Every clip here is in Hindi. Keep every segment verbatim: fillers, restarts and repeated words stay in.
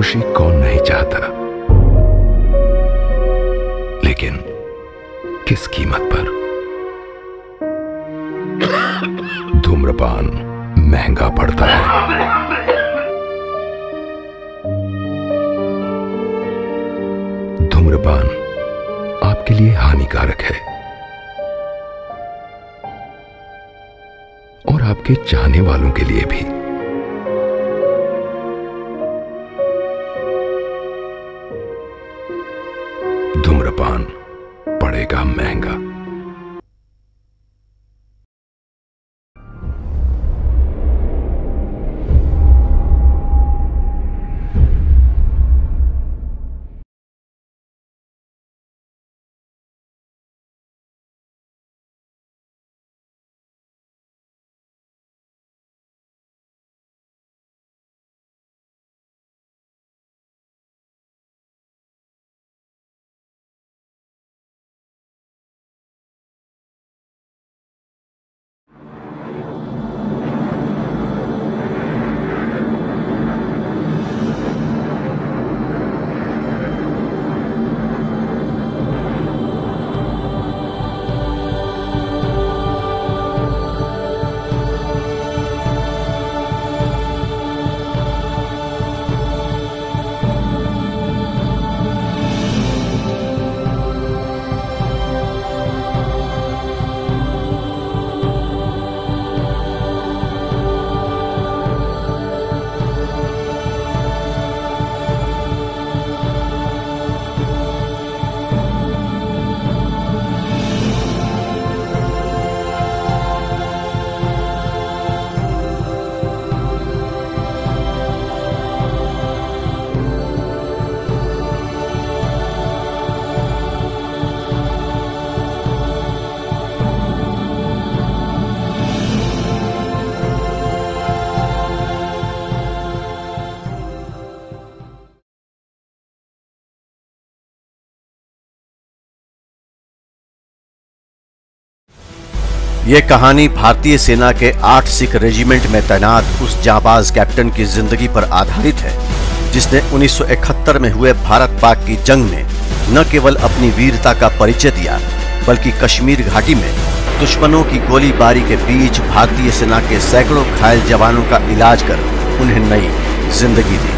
खुशी कौन नहीं चाहता, लेकिन किस कीमत पर? धूम्रपान महंगा पड़ता है। धूम्रपान आपके लिए हानिकारक है और आपके चाहने वालों के लिए भी। धूम्रपान पड़ेगा महंगा। ये कहानी भारतीय सेना के आठ सिख रेजिमेंट में तैनात उस जांबाज कैप्टन की जिंदगी पर आधारित है, जिसने उन्नीस सौ इकहत्तर में हुए भारत पाक की जंग में न केवल अपनी वीरता का परिचय दिया, बल्कि कश्मीर घाटी में दुश्मनों की गोलीबारी के बीच भारतीय सेना के सैकड़ों घायल जवानों का इलाज कर उन्हें नई जिंदगी दी।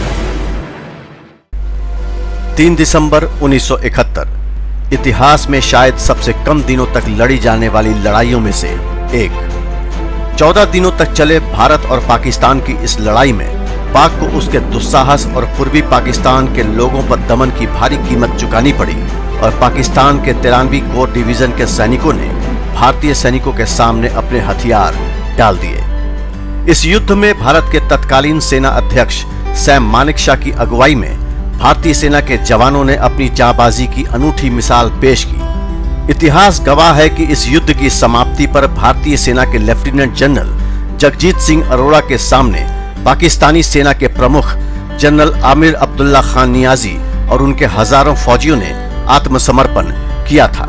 तीन दिसंबर उन्नीस सौ इकहत्तर इतिहास में शायद सबसे कम दिनों तक लड़ी जाने वाली लड़ाइयों में से एक। चौदह दिनों तक चले भारत और पाकिस्तान की इस लड़ाई में पाक को उसके दुस्साहस और पूर्वी पाकिस्तान के लोगों पर दमन की भारी कीमत चुकानी पड़ी और पाकिस्तान के तिरानवी कोर डिवीजन के सैनिकों ने भारतीय सैनिकों के सामने अपने हथियार डाल दिए। इस युद्ध में भारत के तत्कालीन सेना अध्यक्ष सैम मानेकशॉ की अगुवाई में भारतीय सेना के जवानों ने अपनी जांबाजी की अनूठी मिसाल पेश की। इतिहास गवाह है कि इस युद्ध की समाप्ति पर भारतीय सेना के लेफ्टिनेंट जनरल जगजीत सिंह अरोड़ा के सामने पाकिस्तानी सेना के प्रमुख जनरल आमिर अब्दुल्ला खान नियाजी और उनके हजारों फौजियों ने आत्मसमर्पण किया था।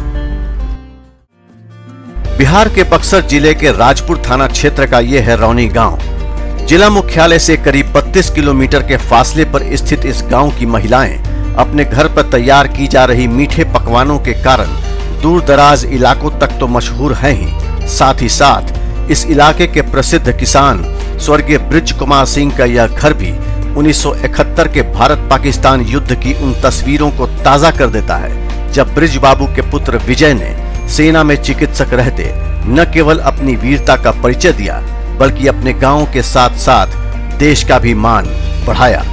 बिहार के बक्सर जिले के राजपुर थाना क्षेत्र का यह है रौनी गांव। जिला मुख्यालय से करीब बत्तीस किलोमीटर के फासले पर स्थित इस गांव की महिलाएं अपने घर पर तैयार की जा रही मीठे पकवानों के कारण दूर दराज इलाकों तक तो मशहूर हैं ही, साथ ही साथ इस इलाके के प्रसिद्ध किसान स्वर्गीय बृज कुमार सिंह का यह घर भी उन्नीस सौ इकहत्तर के भारत पाकिस्तान युद्ध की उन तस्वीरों को ताजा कर देता है, जब बृज बाबू के पुत्र विजय ने सेना में चिकित्सक रहते न केवल अपनी वीरता का परिचय दिया, बल्कि अपने गांव के साथ साथ देश का भी मान बढ़ाया।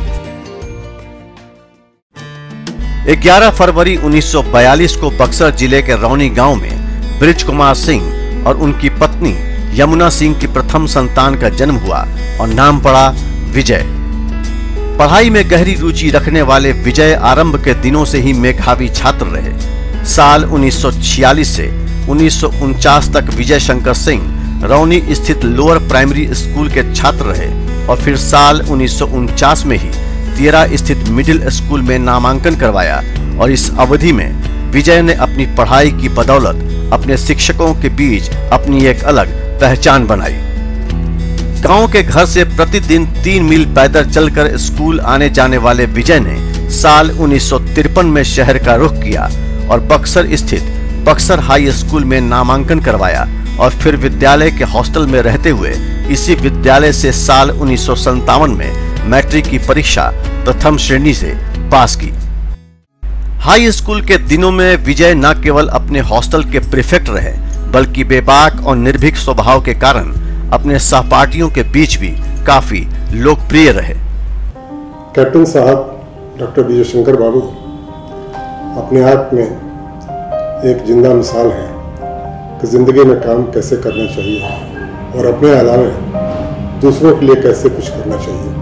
ग्यारह फरवरी उन्नीस सौ बयालीस को बक्सर जिले के रौनी गांव में बृज कुमार सिंह और उनकी पत्नी यमुना सिंह की प्रथम संतान का जन्म हुआ और नाम पड़ा विजय। पढ़ाई में गहरी रुचि रखने वाले विजय आरंभ के दिनों से ही मेधावी छात्र रहे। साल उन्नीस सौ छियालीस से उन्नीस सौ उनचास तक विजय शंकर सिंह रौनी स्थित लोअर प्राइमरी स्कूल के छात्र रहे और फिर साल उन्नीस सौ उनचास में ही तियरा स्थित मिडिल स्कूल में नामांकन करवाया और इस अवधि में विजय ने अपनी पढ़ाई की बदौलत अपने शिक्षकों के बीच अपनी एक अलग पहचान बनाई। गांव के घर से प्रतिदिन तीन मील पैदल चलकर स्कूल आने जाने वाले विजय ने साल उन्नीस सौ तिरपन में शहर का रुख किया और बक्सर स्थित बक्सर हाई स्कूल में नामांकन करवाया और फिर विद्यालय के हॉस्टल में रहते हुए इसी विद्यालय से साल उन्नीस सौ संतावन में मैट्रिक की परीक्षा प्रथम श्रेणी से पास की। हाई स्कूल के दिनों में विजय न केवल अपने हॉस्टल के प्रीफेक्ट रहे बल्कि बेबाक और निर्भीक स्वभाव के कारण अपने सहपाठियों के बीच भी काफी लोकप्रिय रहे। कैप्टन साहब डॉक्टर विजय शंकर बाबू अपने आप में एक जिंदा मिसाल है कि जिंदगी में काम कैसे करना चाहिए और अपने अलावा दूसरों के लिए कैसे कुछ करना चाहिए।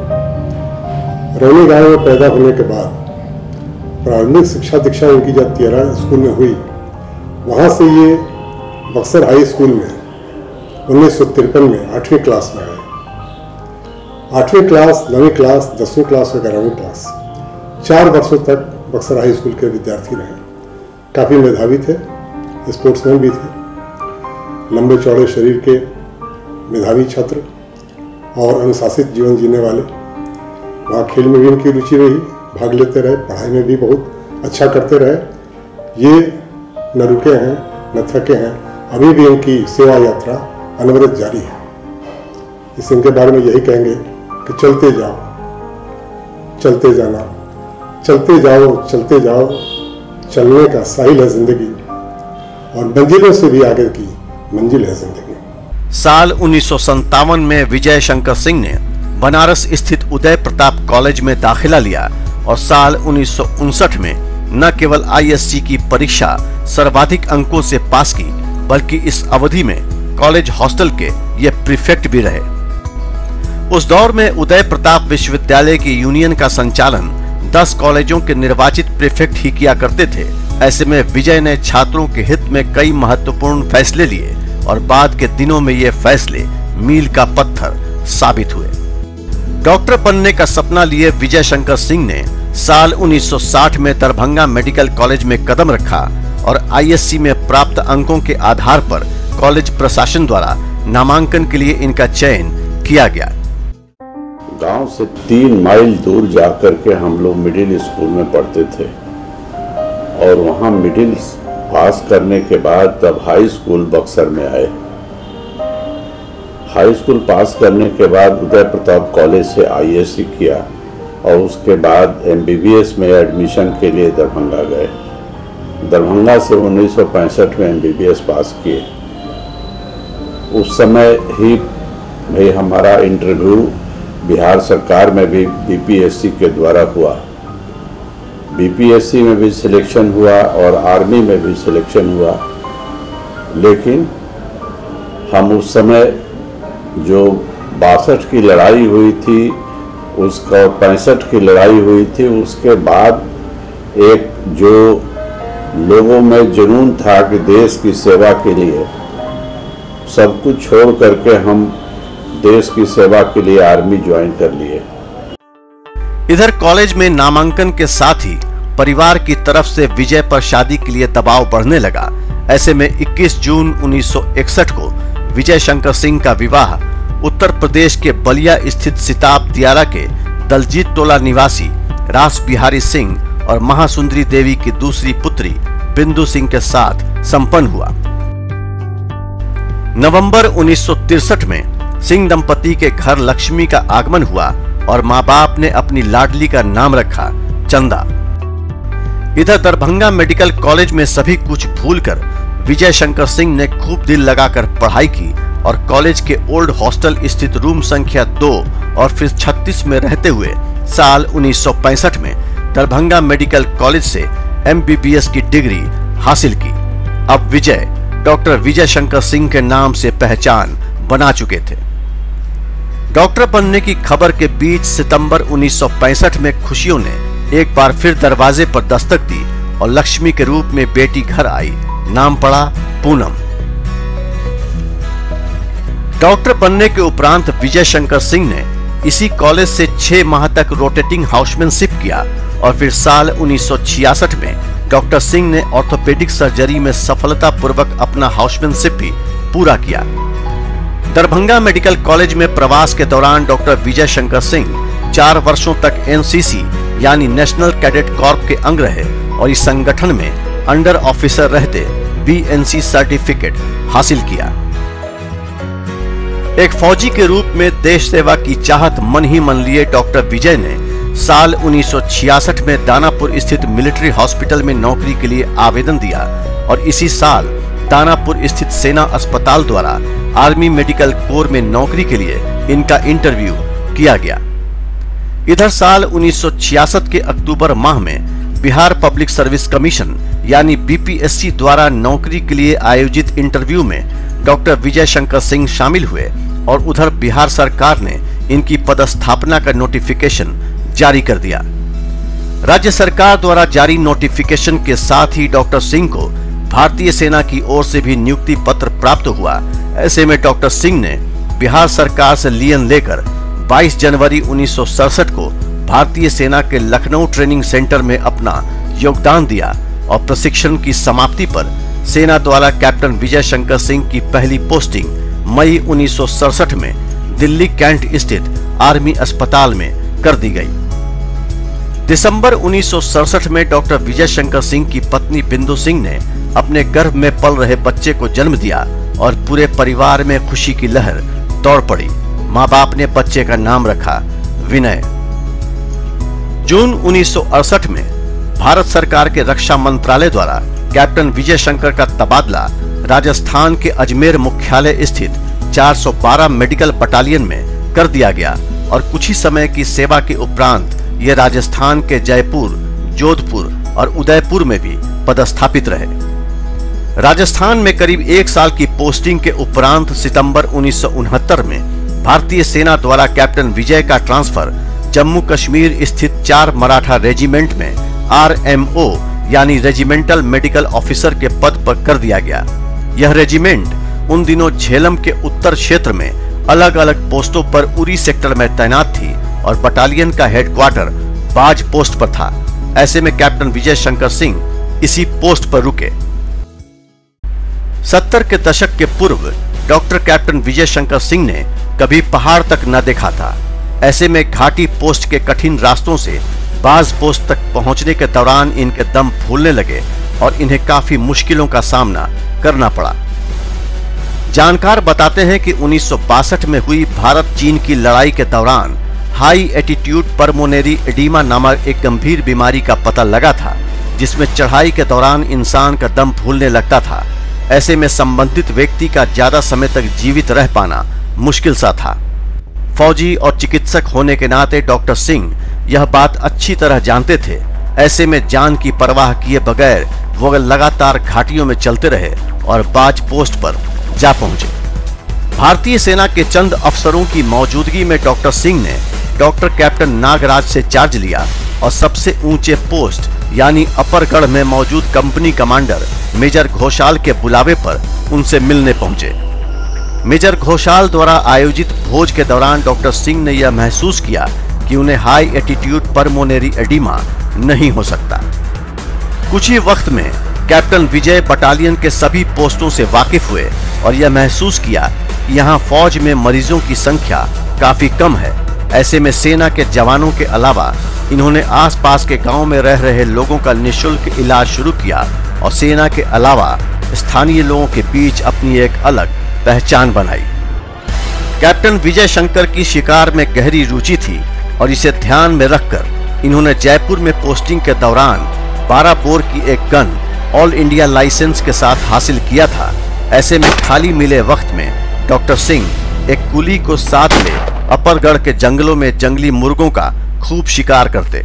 रौनी गांव में पैदा होने के बाद प्रारंभिक शिक्षा दीक्षा इनकी जब तियारा स्कूल में हुई, वहाँ से ये बक्सर हाई स्कूल में उन्नीस सौ तिरपन में आठवीं क्लास में आए। आठवीं क्लास, नवीं क्लास, दसवीं क्लास और ग्यारहवीं क्लास चार वर्षों तक बक्सर हाई स्कूल के विद्यार्थी रहे। काफ़ी मेधावी थे, स्पोर्ट्समैन भी थे, लंबे चौड़े शरीर के मेधावी छात्र और अनुशासित जीवन जीने वाले। वहाँ खेल में भी इनकी रुचि रही, भाग लेते रहे, पढ़ाई में भी बहुत अच्छा करते रहे। ये न रुके हैं न थके हैं, अभी भी इनकी सेवा यात्रा अनवरत जारी है। इस इनके बारे में यही कहेंगे कि चलते जाओ, चलते जाना, चलते जाओ, चलते जाओ, चलने का साहिल है जिंदगी और मंजिलों से भी आगे की मंजिल है जिंदगी। साल उन्नीस सौ संतावन में विजय शंकर सिंह ने बनारस स्थित उदय प्रताप कॉलेज में दाखिला लिया और साल उन्नीस सौ उनसठ में न केवल आई एस सी की परीक्षा सर्वाधिक अंकों से पास की बल्कि इस अवधि में कॉलेज हॉस्टल के ये प्रीफेक्ट भी रहे। उस दौर में उदय प्रताप विश्वविद्यालय की यूनियन का संचालन दस कॉलेजों के निर्वाचित प्रीफेक्ट ही किया करते थे। ऐसे में विजय ने छात्रों के हित में कई महत्वपूर्ण फैसले लिए और बाद के दिनों में ये फैसले मील का पत्थर साबित हुए। डॉक्टर बनने का सपना लिए विजय शंकर सिंह ने साल उन्नीस सौ साठ में दरभंगा मेडिकल कॉलेज में कदम रखा और आई एस सी में प्राप्त अंकों के आधार पर कॉलेज प्रशासन द्वारा नामांकन के लिए इनका चयन किया गया। गांव से तीन माइल दूर जाकर के हम लोग मिडिल स्कूल में पढ़ते थे और वहां मिडिल पास करने के बाद तब हाई स्कूल बक्सर में आए। हाई स्कूल पास करने के बाद उदय प्रताप कॉलेज से आई एस सी किया और उसके बाद एम बी बी एस में एडमिशन के लिए दरभंगा गए। दरभंगा से उन्नीस सौ पैंसठ में M B B S pass किए। उस समय ही भाई हमारा इंटरव्यू बिहार सरकार में भी बी पी एस सी के द्वारा हुआ। बी पी एस सी में भी सिलेक्शन हुआ और आर्मी में भी सिलेक्शन हुआ, लेकिन हम उस समय जो बासठ की लड़ाई हुई थी उसका पैंसठ की लड़ाई हुई थी, उसके बाद एक जो लोगों में जुनून था कि देश की सेवा के लिए सब कुछ छोड़ करके हम देश की सेवा के लिए आर्मी ज्वाइन कर लिए। इधर कॉलेज में नामांकन के साथ ही परिवार की तरफ से विजय पर शादी के लिए दबाव बढ़ने लगा। ऐसे में इक्कीस जून उन्नीस सौ इकसठ को विजय शंकर सिंह का विवाह उत्तर प्रदेश के बलिया स्थित सिताब दियारा के दलजीत टोला निवासी रास बिहारी सिंह और महासुंदरी देवी की दूसरी पुत्री बिंदु सिंह के साथ संपन्न हुआ। नवंबर उन्नीस सौ तिरसठ में सिंह दंपति के घर लक्ष्मी का आगमन हुआ और माँ बाप ने अपनी लाडली का नाम रखा चंदा। इधर दरभंगा मेडिकल कॉलेज में सभी कुछ भूलकर विजय शंकर सिंह ने खूब दिल लगाकर पढ़ाई की और कॉलेज के ओल्ड हॉस्टल स्थित रूम संख्या दो और फिर छत्तीस में रहते हुए साल उन्नीस सौ पैंसठ में दरभंगा मेडिकल कॉलेज से एम बी बी एस की डिग्री हासिल की। अब विजय डॉक्टर विजय शंकर सिंह के नाम से पहचान बना चुके थे। डॉक्टर बनने की खबर के बीच सितंबर उन्नीस सौ पैंसठ में खुशियों ने एक बार फिर दरवाजे पर दस्तक दी और लक्ष्मी के रूप में बेटी घर आई। नाम पड़ा पूनम। डॉक्टर बनने के उपरांत विजय शंकर सिंह ने इसी कॉलेज से छह माह तक रोटेटिंग हाउसमैनशिप किया और फिर साल उन्नीस सौ छियासठ में डॉक्टर सिंह ने ऑर्थोपेडिक सर्जरी में सफलतापूर्वक अपना हाउसमैनशिप भी पूरा किया। दरभंगा मेडिकल कॉलेज में प्रवास के दौरान डॉक्टर विजय शंकर सिंह चार वर्षों तक एन सी सी यानी नेशनल कैडेट कॉर्प के अंग रहे और इस संगठन में अंडर ऑफिसर रहते बी एन सी सर्टिफिकेट हासिल किया। एक फौजी के रूप में देश सेवा की चाहत मन ही मन लिए डॉक्टर विजय ने साल उन्नीस सौ छियासठ में दानापुर स्थित मिलिट्री हॉस्पिटल में नौकरी के लिए आवेदन दिया और इसी साल दानापुर स्थित सेना अस्पताल द्वारा आर्मी मेडिकल कोर में नौकरी के लिए इनका इंटरव्यू किया गया। इधर साल उन्नीस सौ छियासठ के अक्टूबर माह में बिहार पब्लिक सर्विस कमीशन यानी बी पी एस सी द्वारा नौकरी के लिए आयोजित इंटरव्यू में डॉक्टर विजय शंकर सिंह शामिल हुए और उधर बिहार सरकार ने इनकी पदस्थापना का नोटिफिकेशन जारी कर दिया। राज्य सरकार द्वारा जारी नोटिफिकेशन के साथ ही डॉक्टर सिंह को भारतीय सेना की ओर से भी नियुक्ति पत्र प्राप्त हुआ। ऐसे में डॉक्टर सिंह ने बिहार सरकार से लियन लेकर बाईस जनवरी उन्नीस सौ सड़सठ को भारतीय सेना के लखनऊ ट्रेनिंग सेंटर में अपना योगदान दिया और प्रशिक्षण की समाप्ति पर सेना द्वारा कैप्टन विजय शंकर सिंह की पहली पोस्टिंग मई उन्नीस सौ सड़सठ में दिल्ली कैंट स्थित आर्मी अस्पताल में कर दी गई। दिसंबर उन्नीस सौ सड़सठ में डॉक्टर विजय शंकर सिंह की पत्नी बिंदु सिंह ने अपने गर्भ में पल रहे बच्चे को जन्म दिया और पूरे परिवार में खुशी की लहर दौड़ पड़ी। माँ बाप ने बच्चे का नाम रखा विनय। जून उन्नीस सौ अड़सठ में भारत सरकार के रक्षा मंत्रालय द्वारा कैप्टन विजय शंकर का तबादला राजस्थान के अजमेर मुख्यालय स्थित चार सौ बारह मेडिकल बटालियन में कर दिया गया और कुछ ही समय की सेवा के उपरांत ये राजस्थान के जयपुर, जोधपुर और उदयपुर में भी पदस्थापित रहे। राजस्थान में करीब एक साल की पोस्टिंग के उपरांत सितंबर उन्नीस सौ उनहत्तर में भारतीय सेना द्वारा कैप्टन विजय का ट्रांसफर जम्मू कश्मीर स्थित चार मराठा रेजिमेंट में आर एम ओ यानी रेजिमेंटल मेडिकल ऑफिसर के पद पर कर दिया गया। यह रेजिमेंट उन दिनों झेलम के उत्तर क्षेत्र में अलग अलग पोस्टों पर उरी सेक्टर में तैनात थी और बटालियन का हेडक्वार्टर बाज पोस्ट पर था। ऐसे में कैप्टन विजय शंकर सिंह इसी पोस्ट पर रुके। सत्तर के दशक के पूर्व डॉक्टर कैप्टन विजय शंकर सिंह ने कभी पहाड़ तक न देखा था। ऐसे में घाटी पोस्ट के कठिन रास्तों से बाज पोस्ट तक पहुंचने के दौरान इनके दम फूलने लगे और इन्हें काफी मुश्किलों का सामना करना पड़ा। जानकार बताते हैं कि उन्नीस सौ बासठ में हुई भारत चीन की लड़ाई के दौरान हाई एटीट्यूड पर्मोनेरी एडिमा नामक एक गंभीर बीमारी का पता लगा था, जिसमें चढ़ाई के दौरान इंसान का दम फूलने लगता था। ऐसे में संबंधित व्यक्ति का ज्यादा समय तक जीवित रह पाना मुश्किल सा था। फौजी और चिकित्सक होने के नाते डॉक्टर सिंह यह बात अच्छी तरह जानते थे। ऐसे में जान की परवाह किए बगैर वो लगातार घाटियों में चलते रहे और बाज पोस्ट पर जा पहुंचे। भारतीय सेना के चंद अफसरों की मौजूदगी में डॉक्टर सिंह ने डॉक्टर कैप्टन नागराज से चार्ज लिया और सबसे ऊंचे पोस्ट यानी अपरगढ़ में मौजूद कंपनी कमांडर मेजर घोषाल के बुलावे पर उनसे मिलने पहुंचे। मेजर घोषाल द्वारा आयोजित भोज के दौरान डॉक्टर सिंह ने यह महसूस किया कि उन्हें हाई एटीट्यूड पर्मोनेरी एडिमा नहीं हो सकता। कुछ ही वक्त में कैप्टन विजय बटालियन के सभी पोस्टों से वाकिफ हुए और यह महसूस किया कि यहाँ फौज में मरीजों की संख्या काफी कम है। ऐसे में सेना के जवानों के अलावा इन्होंने आसपास के गांव में रह रहे लोगों का निःशुल्क इलाज शुरू किया और सेना के अलावा स्थानीय लोगों के बीच अपनी एक अलग पहचान बनाई। कैप्टन विजय शंकर की शिकार में गहरी रुचि थी और इसे ध्यान में रखकर इन्होंने जयपुर में पोस्टिंग के दौरान बारह बोर की एक गन ऑल इंडिया लाइसेंस के साथ हासिल किया था। ऐसे में खाली मिले वक्त में डॉक्टर सिंह एक कुली को साथ ले अपरगढ़ के जंगलों में जंगली मुर्गों का खूब शिकार करते।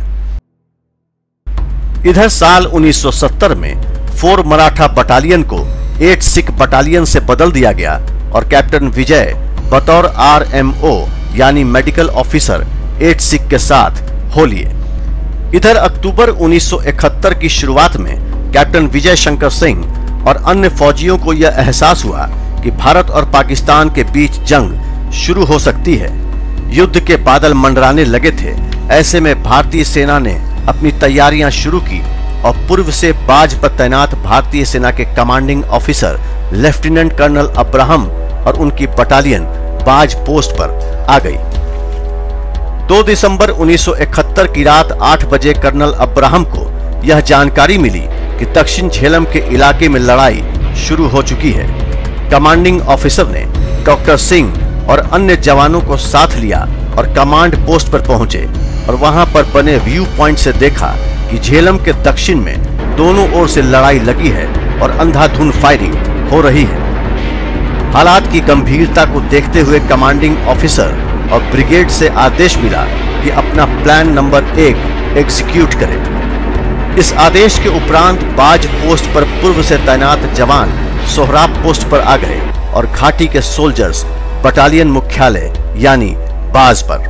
इधर साल उन्नीस सौ सत्तर में फोर मराठा बटालियन को एट सिख बटालियन से बदल दिया गया और कैप्टन विजय बतौर आर एम ओ यानी मेडिकल ऑफिसर एट सिख के साथ हो लिए। इधर अक्टूबर उन्नीस सौ इकहत्तर की शुरुआत में कैप्टन विजय शंकर सिंह और अन्य फौजियों को यह एहसास हुआ कि भारत और पाकिस्तान के बीच जंग शुरू हो सकती है। युद्ध के बादल मंडराने लगे थे। ऐसे में भारतीय सेना ने अपनी तैयारियां शुरू की और पूर्व से बाज पर तैनात भारतीय सेना के commanding officer lieutenant colonel Abraham और उनकी बटालियन बाज पोस्ट पर आ गई। दो दिसंबर उन्नीस सौ इकहत्तर की रात आठ बजे कर्नल अब्राहम को यह जानकारी मिली कि दक्षिण झेलम के इलाके में लड़ाई शुरू हो चुकी है। कमांडिंग ऑफिसर ने डॉक्टर सिंह और अन्य जवानों को साथ लिया और कमांड पोस्ट पर पहुंचे और वहां पर बने व्यू पॉइंट से देखा कि झेलम के दक्षिण में दोनों ओर से लड़ाई लगी है और अंधाधुंध फायरिंग हो रही है। हालात की गंभीरता को देखते हुए कमांडिंग ऑफिसर और ब्रिगेड से आदेश मिला कि अपना प्लान नंबर एक एग्जीक्यूट करें। इस आदेश के उपरांत बाज पोस्ट पर पूर्व से तैनात जवान सोहराब पोस्ट पर आ गए और घाटी के सोल्जर्स बटालियन मुख्यालय यानी बाज पर।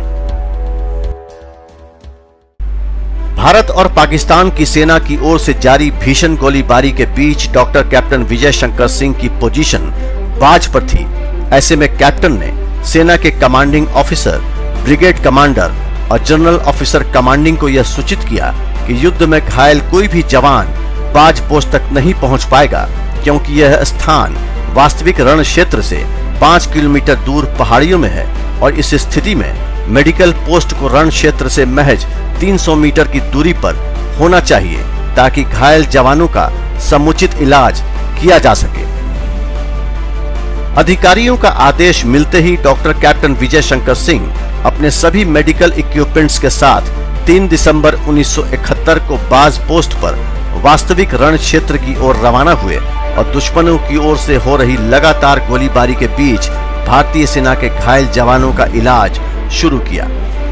भारत और पाकिस्तान की सेना की ओर से जारी भीषण गोलीबारी के बीच डॉक्टर कैप्टन विजय शंकर सिंह की पोजीशन बाज पर थी। ऐसे में कैप्टन ने सेना के कमांडिंग ऑफिसर, ब्रिगेड कमांडर और जनरल ऑफिसर कमांडिंग को यह सूचित किया कि युद्ध में घायल कोई भी जवान बाज पोस्ट तक नहीं पहुंच पाएगा, क्योंकि यह स्थान वास्तविक रण क्षेत्र से पाँच किलोमीटर दूर पहाड़ियों में है और इस स्थिति में मेडिकल पोस्ट को रण क्षेत्र से महज तीन सौ मीटर की दूरी पर होना चाहिए ताकि घायल जवानों का समुचित इलाज किया जा सके। अधिकारियों का आदेश मिलते ही डॉक्टर कैप्टन विजय शंकर सिंह अपने सभी मेडिकल इक्विपमेंट्स के साथ तीन दिसंबर उन्नीस सौ इकहत्तर को बाज पोस्ट पर वास्तविक रण क्षेत्र की ओर रवाना हुए और दुश्मनों की ओर से हो रही लगातार गोलीबारी के बीच भारतीय सेना के घायल जवानों का इलाज शुरू किया।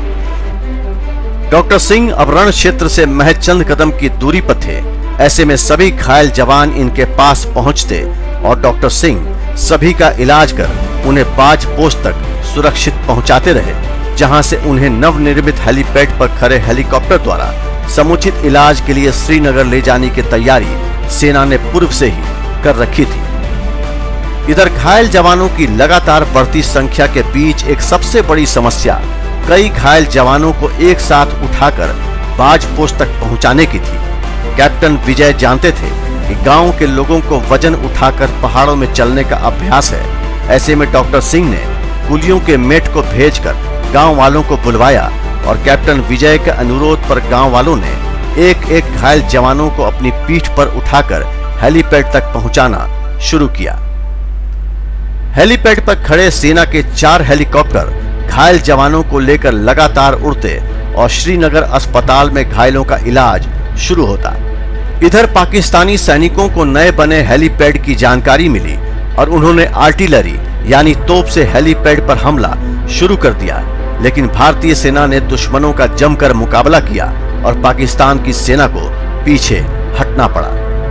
डॉक्टर सिंह अब रण क्षेत्र से महज चंद कदम की दूरी पर थे। ऐसे में सभी घायल जवान इनके पास पहुंचते और डॉक्टर सिंह सभी का इलाज कर उन्हें बाज पोस्ट तक सुरक्षित पहुंचाते रहे, जहां से उन्हें नवनिर्मित हेलीपैड पर खड़े हेलीकॉप्टर द्वारा समुचित इलाज के लिए श्रीनगर ले जाने की तैयारी सेना ने पूर्व से ही कर रखी थी। इधर घायल जवानों की लगातार बढ़ती संख्या के बीच एक सबसे बड़ी समस्या कई घायल जवानों को एक साथ उठाकर बाज पोस्ट तक पहुंचाने की थी। कैप्टन विजय जानते थे कि गांव के लोगों को वजन उठाकर पहाड़ों में चलने का अभ्यास है। ऐसे में डॉक्टर सिंह ने कुलियों के मेट को भेजकर गांव वालों को बुलवाया और कैप्टन विजय के अनुरोध पर गांव वालों ने एक एक घायल जवानों को अपनी पीठ पर उठाकर हेलीपैड तक पहुंचाना शुरू किया। हेलीपैड पर खड़े सेना के चार हेलीकॉप्टर घायल जवानों को लेकर लगातार उड़ते और श्रीनगर अस्पताल में घायलों का इलाज शुरू होता। इधर पाकिस्तानी सैनिकों को नए बने हेलीपैड की जानकारी मिली और उन्होंने आर्टिलरी यानी तोप से हेलीपैड पर हमला शुरू कर दिया, लेकिन भारतीय सेना ने दुश्मनों का जमकर मुकाबला किया और पाकिस्तान की सेना को पीछे हटना पड़ा।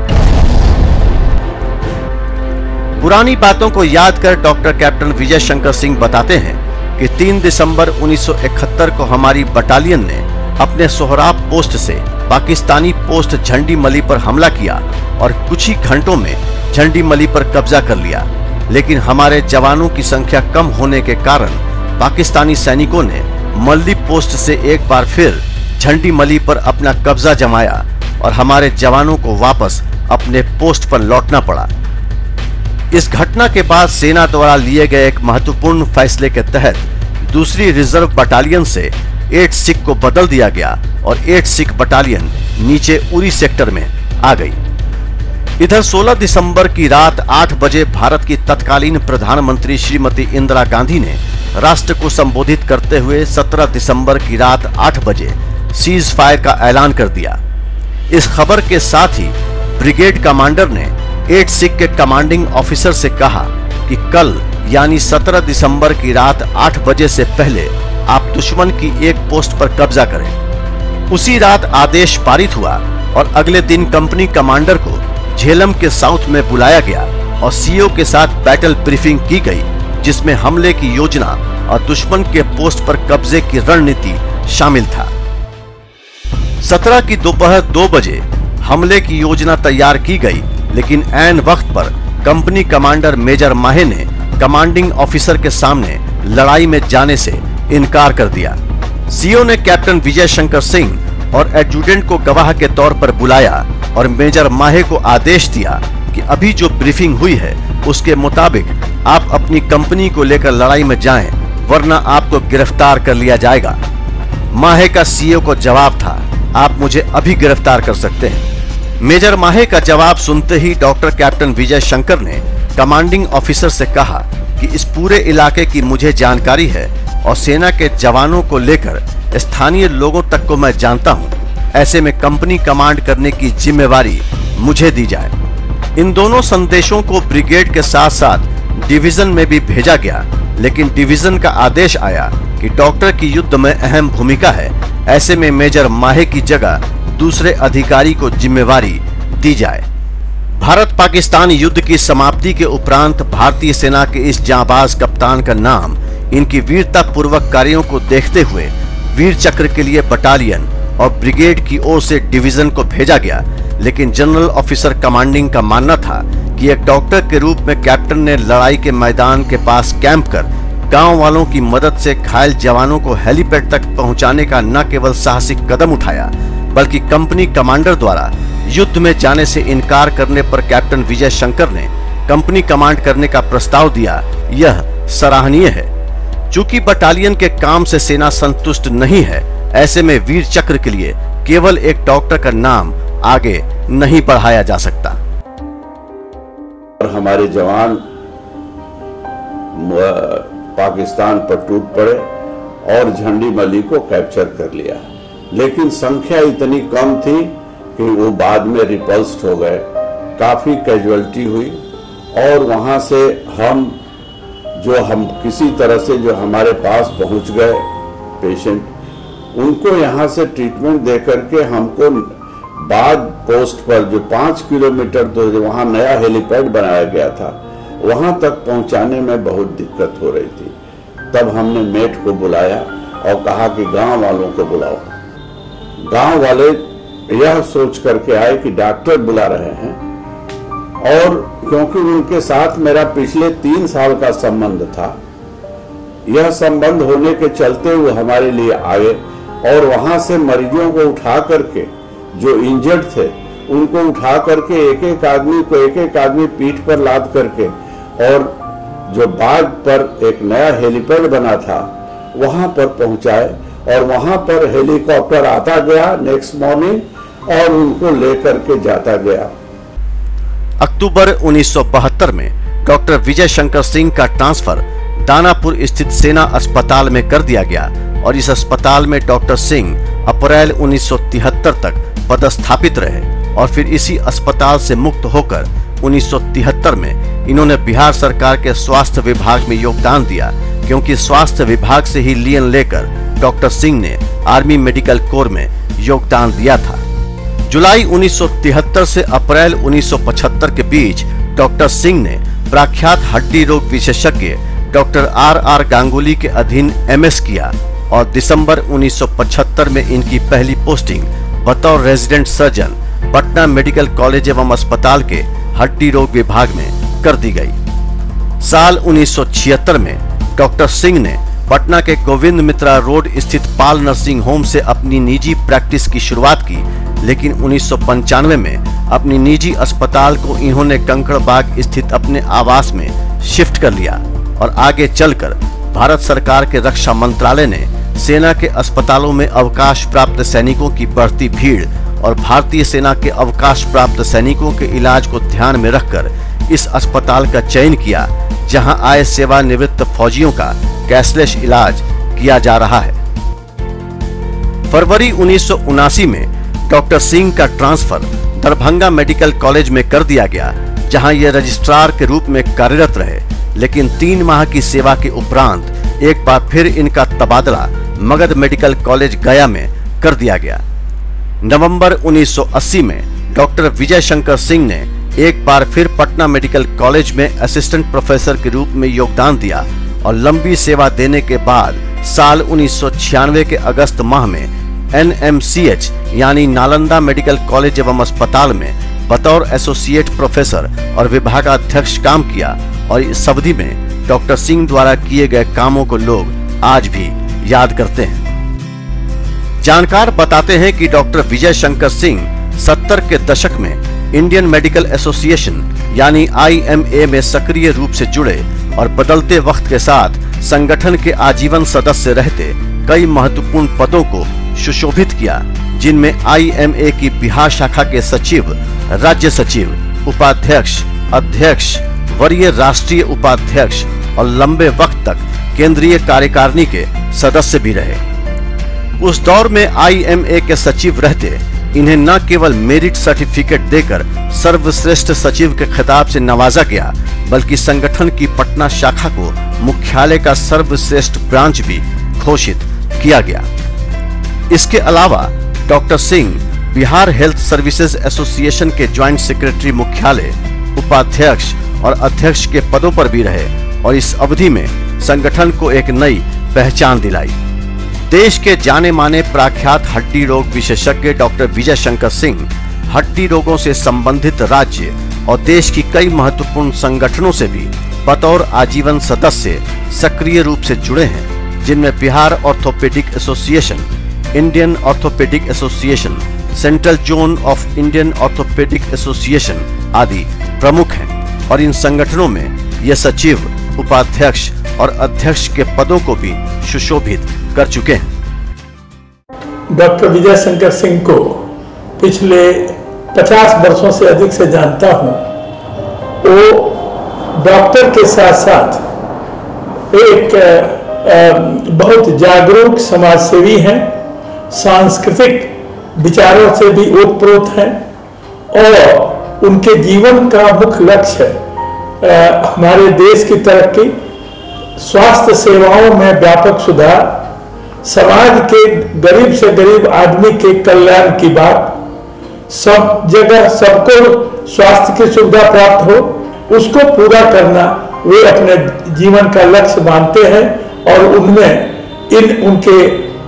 पुरानी बातों को याद कर डॉक्टर कैप्टन विजय शंकर सिंह बताते हैं कि तीन दिसंबर उन्नीस सौ इकहत्तर को हमारी बटालियन ने अपने सोहराब पोस्ट से पाकिस्तानी पोस्ट झंडी मली पर हमला किया और कुछ ही घंटों में झंडी मली पर कब्जा कर लिया, लेकिन हमारे जवानों की संख्या कम होने के कारण पाकिस्तानी सैनिकों ने मल्ली पोस्ट से एक बार फिर झंडी मली पर अपना कब्जा जमाया और हमारे जवानों को वापस अपने पोस्ट पर लौटना पड़ा। इस घटना के बाद सेना द्वारा लिए गए एक महत्वपूर्ण फैसले के तहत दूसरी रिजर्व बटालियन से एट सिख को बदल दिया गया और एट सिख बटालियन नीचे उरी सेक्टर में आ गई। इधर सोलह दिसंबर की रात आठ बजे भारत की तत्कालीन प्रधानमंत्री श्रीमती इंदिरा गांधी ने राष्ट्र को संबोधित करते हुए सत्रह दिसंबर की रात आठ बजे सीज फायर का ऐलान कर दिया। इस खबर के साथ ही ब्रिगेड कमांडर ने एट सिख के कमांडिंग ऑफिसर से कहा कि कल यानी सत्रह दिसंबर की रात आठ बजे से पहले आप दुश्मन की एक पोस्ट पर कब्जा करें। उसी रात आदेश पारित हुआ और अगले दिन कंपनी कमांडर को झेलम के साउथ में बुलाया गया और सीओ के साथ बैटल ब्रीफिंग की गई, जिसमें हमले की योजना और दुश्मन के पोस्ट पर कब्जे की रणनीति शामिल था। सत्रह की दोपहर दो बजे हमले की योजना तैयार की गई, लेकिन ऐन वक्त पर कंपनी कमांडर मेजर माहे ने कमांडिंग ऑफिसर के सामने लड़ाई में जाने से इनकार कर दिया। सीओ ने कैप्टन विजय शंकर सिंह और एडजुटेंट को गवाह के तौर पर बुलाया और मेजर माहे को आदेश दिया कि अभी जो ब्रीफिंग हुई है उसके मुताबिक आप अपनी कंपनी को लेकर लड़ाई में जाएं, वरना आपको गिरफ्तार कर लिया जाएगा। माहे का सीईओ को जवाब था, आप मुझे अभी गिरफ्तार कर सकते हैं। मेजर माहे का जवाब सुनते ही डॉक्टर कैप्टन विजय शंकर ने कमांडिंग ऑफिसर से कहा कि इस पूरे इलाके की मुझे जानकारी है और सेना के जवानों को लेकर स्थानीय लोगों तक को मैं जानता हूं। ऐसे में कंपनी कमांड करने की जिम्मेवारी मुझे दी जाए। इन दोनों संदेशों को ब्रिगेड के साथ साथ डिवीजन में भी भेजा गया, लेकिन डिवीजन का आदेश आया कि डॉक्टर की युद्ध में अहम भूमिका है। ऐसे में मेजर माहे की जगह दूसरे अधिकारी को जिम्मेवारी दी जाए। भारत पाकिस्तान युद्ध की समाप्ति के उपरांत भारतीय सेना के इस जांबाज कप्तान का नाम इनकी वीरता पूर्वक कार्यों को देखते हुए वीर चक्र के लिए बटालियन और ब्रिगेड की ओर से डिवीजन को भेजा गया। लेकिन जनरल ऑफिसर कमांडिंग का मानना था कि एक डॉक्टर के रूप में कैप्टन ने लड़ाई के मैदान के पास कैंप कर गांव वालों की मदद से घायल जवानों को हेलीपैड तक पहुंचाने का न केवल साहसिक कदम उठाया, बल्कि कंपनी कमांडर द्वारा युद्ध में जाने से इनकार करने पर कैप्टन विजय शंकर ने कंपनी कमांड करने का प्रस्ताव दिया। यह सराहनीय है। चूंकि बटालियन के काम से सेना संतुष्ट नहीं है, ऐसे में वीर चक्र के लिए केवल एक डॉक्टर का नाम आगे नहीं बढ़ाया जा सकता। और हमारे जवान पाकिस्तान पर टूट पड़े और झंडी मली को कैप्चर कर लिया, लेकिन संख्या इतनी कम थी कि वो बाद में रिपल्स्ड हो गए। काफी कैजुअलिटी हुई और वहां से हम जो हम किसी तरह से जो हमारे पास पहुंच गए पेशेंट, उनको यहाँ से ट्रीटमेंट दे करके हमको बाद पोस्ट पर जो पाँच किलोमीटर तो वहाँ नया हेलीपैड बनाया गया था, वहाँ तक पहुँचाने में बहुत दिक्कत हो रही थी। तब हमने मेट को बुलाया और कहा कि गांव वालों को बुलाओ। गांव वाले यह सोच करके आए कि डॉक्टर बुला रहे हैं, और क्योंकि उनके साथ मेरा पिछले तीन साल का संबंध था, यह संबंध होने के चलते वो हमारे लिए आए और वहां से मरीजों को उठा करके, जो इंजर्ड थे उनको उठा करके एक एक आदमी को एक एक आदमी पीठ पर लाद करके, और जो बाग पर एक नया हेलीपैड बना था वहां पर पहुंचाए, और वहां पर हेलीकॉप्टर आता गया नेक्स्ट मॉर्निंग और उनको लेकर के जाता गया। अक्टूबर उन्नीस सौ बहत्तर में डॉक्टर विजय शंकर सिंह का ट्रांसफर दानापुर स्थित सेना अस्पताल में कर दिया गया और इस अस्पताल में डॉक्टर सिंह अप्रैल उन्नीस सौ तिहत्तर तक पदस्थापित रहे और फिर इसी अस्पताल से मुक्त होकर उन्नीस सौ तिहत्तर में इन्होंने बिहार सरकार के स्वास्थ्य विभाग में योगदान दिया, क्योंकि स्वास्थ्य विभाग से ही लियन लेकर डॉक्टर सिंह ने आर्मी मेडिकल कोर में योगदान दिया था। जुलाई उन्नीस सौ तिहत्तर से अप्रैल उन्नीस सौ पचहत्तर के बीच डॉक्टर सिंह ने प्रख्यात हड्डी रोग विशेषज्ञ डॉक्टर आर आर गांगुली के अधीन एमएस किया और दिसंबर उन्नीस सौ पचहत्तर में इनकी पहली पोस्टिंग बतौर resident surgeon Patna medical college एवं अस्पताल के हड्डी रोग विभाग में कर दी गई। साल उन्नीस सौ छिहत्तर में डॉक्टर सिंह ने पटना के गोविंद मित्रा रोड स्थित पाल नर्सिंग होम से अपनी निजी प्रैक्टिस की शुरुआत की, लेकिन उन्नीस सौ पंचानवे में अपनी निजी अस्पताल को इन्होंने कंकड़बाग स्थित अपने आवास में शिफ्ट कर लिया और आगे चलकर भारत सरकार के रक्षा मंत्रालय ने सेना के अस्पतालों में अवकाश प्राप्त सैनिकों की बढ़ती भीड़ और भारतीय सेना के अवकाश प्राप्त सैनिकों के इलाज को ध्यान में रखकर इस अस्पताल का चयन किया, जहां आए सेवानिवृत्त फौजियों का कैशलेस इलाज किया जा रहा है। फरवरी उन्नीस सौ उनासी में डॉक्टर सिंह का ट्रांसफर दरभंगा मेडिकल कॉलेज में कर दिया गया, जहां ये रजिस्ट्रार के रूप में कार्यरत रहे, लेकिन तीन माह की सेवा के उपरांत एक बार फिर इनका तबादला मगध मेडिकल कॉलेज गया में कर दिया गया। नवंबर उन्नीस सौ अस्सी में डॉक्टर विजय शंकर सिंह ने एक बार फिर पटना मेडिकल कॉलेज में असिस्टेंट प्रोफेसर के रूप में योगदान दिया और लंबी सेवा देने के बाद साल उन्नीस सौ छियानवे के अगस्त माह में एन एम सी एच यानी नालंदा मेडिकल कॉलेज एवं अस्पताल में बतौर एसोसिएट प्रोफेसर और विभागाध्यक्ष काम किया और इस अवधि में डॉक्टर सिंह द्वारा किए गए कामों को लोग आज भी याद करते हैं। जानकार बताते हैं कि डॉक्टर विजय शंकर सिंह सत्तर के दशक में इंडियन मेडिकल एसोसिएशन यानी आई एम ए में सक्रिय रूप से जुड़े, और बदलते वक्त के साथ संगठन के आजीवन सदस्य रहते कई महत्वपूर्ण पदों को सुशोभित किया, जिनमें आई एम ए की बिहार शाखा के सचिव, राज्य सचिव, उपाध्यक्ष, अध्यक्ष, वरीय राष्ट्रीय उपाध्यक्ष और लंबे वक्त तक केंद्रीय कार्यकारिणी के सदस्य भी रहे। उस दौर में आई एम ए के सचिव रहते इन्हें न केवल मेरिट सर्टिफिकेट देकर सर्वश्रेष्ठ सचिव के खिताब से नवाजा गया, बल्कि संगठन की पटना शाखा को मुख्यालय का सर्वश्रेष्ठ ब्रांच भी घोषित किया गया। इसके अलावा doctor Singh Bihar health services association के ज्वाइंट सेक्रेटरी मुख्यालय, उपाध्यक्ष और अध्यक्ष के पदों पर भी रहे और इस अवधि में संगठन को एक नई पहचान दिलाई। देश के जाने माने प्रख्यात हड्डी रोग विशेषज्ञ डॉक्टर विजय शंकर सिंह हड्डी रोगों से संबंधित राज्य और देश की कई महत्वपूर्ण संगठनों से भी बतौर आजीवन सदस्य सक्रिय रूप से जुड़े हैं, जिनमें Bihar orthopaedic association, Indian orthopaedic association, central zone of Indian orthopaedic association आदि प्रमुख हैं और इन संगठनों में ये सचिव, उपाध्यक्ष और अध्यक्ष के पदों को भी सुशोभित कर चुके हैं। डॉक्टर विजय शंकर सिंह को पिछले पचास वर्षों से अधिक से जानता हूं। वो डॉक्टर के साथ साथ एक बहुत जागरूक समाजसेवी हैं, सांस्कृतिक विचारों से भी ओतप्रोत हैं और उनके जीवन का मुख्य लक्ष्य हमारे देश की तरक्की, स्वास्थ्य सेवाओं में व्यापक सुधार, समाज के गरीब से गरीब आदमी के कल्याण की बात, सब जगह सबको स्वास्थ्य की सुविधा प्राप्त हो, उसको पूरा करना वे अपने जीवन का लक्ष्य मानते हैं और उनमें इन उनके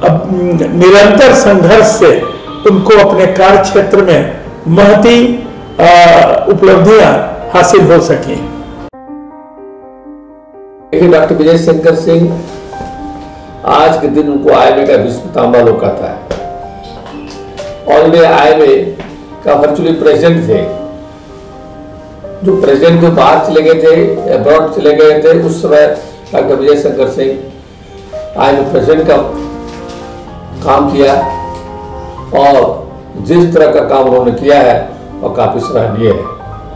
निरंतर संघर्ष से उनको अपने कार्य क्षेत्र में महती उपलब्धियां हासिल हो सकी। डॉक्टर विजय शंकर सिंह आज के दिन उनको आई एम ए का विश्व तांबा लोग कहता है और वे आई एम ए का वर्चुअली प्रेसिडेंट थे। जो प्रेसिडेंट जो बाहर चले गए थे, अब्रॉड चले गए थे, उस समय doctor Vijay Shankar Singh I M A president का काम किया और जिस तरह का काम उन्होंने किया है और काफी सराहनीय है।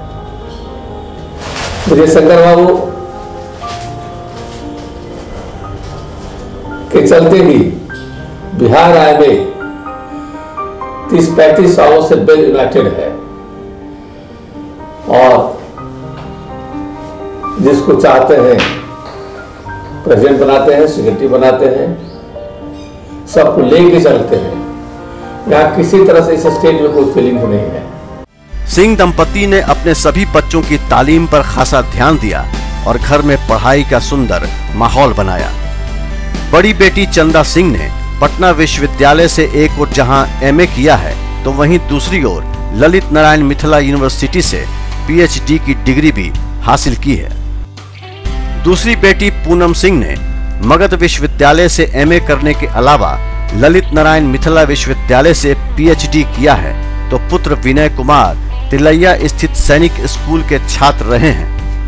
विजय शंकर बाबू के चलते ही बिहार आई एम ए तीस पैंतीस सालों से वेल यूनाइटेड है और जिसको चाहते हैं प्रेसिडेंट बनाते हैं, सेक्रेटरी बनाते हैं, सबको लेके चलते हैं। यहाँ किसी तरह से इस स्टेज में कोई फीलिंग नहीं है। सिंह दंपति ने अपने सभी बच्चों की तालीम पर खासा ध्यान दिया और घर में पढ़ाई का सुंदर माहौल बनाया। बड़ी बेटी चंदा सिंह ने पटना विश्वविद्यालय से एक ओर जहां एम ए किया है, तो वहीं दूसरी ओर ललित नारायण मिथिला यूनिवर्सिटी से पी एच डी की डिग्री भी हासिल की है। दूसरी बेटी पूनम सिंह ने मगध विश्वविद्यालय से एम ए करने के अलावा ललित नारायण मिथिला विश्वविद्यालय से पी एच डी किया है, तो पुत्र विनय कुमार तिलैया स्थित सैनिक स्कूल के छात्र रहे हैं।